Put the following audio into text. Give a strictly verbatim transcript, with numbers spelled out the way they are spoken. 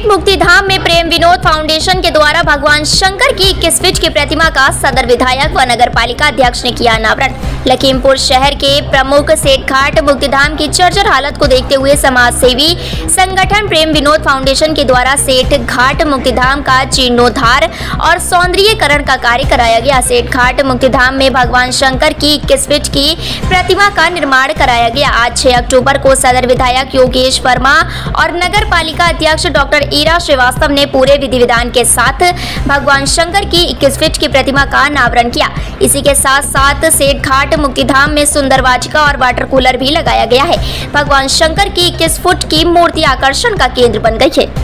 सेठ मुक्तिधाम में प्रेम विनोद फाउंडेशन के द्वारा भगवान शंकर की इक्कीस फीट की प्रतिमा का सदर विधायक व नगर पालिका अध्यक्ष ने किया अनावरण। लखीमपुर शहर के प्रमुख सेठ घाट मुक्तिधाम की जर्जर हालत को देखते हुए समाज सेवी संगठन प्रेम विनोद फाउंडेशन के द्वारा सेठ घाट मुक्तिधाम का जीर्णोद्धार और सौंदर्यीकरण का कार्य कराया गया। सेठ घाट मुक्तिधाम में भगवान शंकर की इक्कीस फीट की प्रतिमा का निर्माण कराया गया। आज छह अक्टूबर को सदर विधायक योगेश वर्मा और नगर पालिका अध्यक्ष डॉक्टर ईरा श्रीवास्तव ने पूरे विधि विधान के साथ भगवान शंकर की इक्कीस फीट की प्रतिमा का अनावरण किया। इसी के साथ साथ सेठ घाट मुक्तिधाम में सुंदर वाटिका और वाटर कूलर भी लगाया गया है। भगवान शंकर की इक्कीस फुट की मूर्ति आकर्षण का केंद्र बन गई है।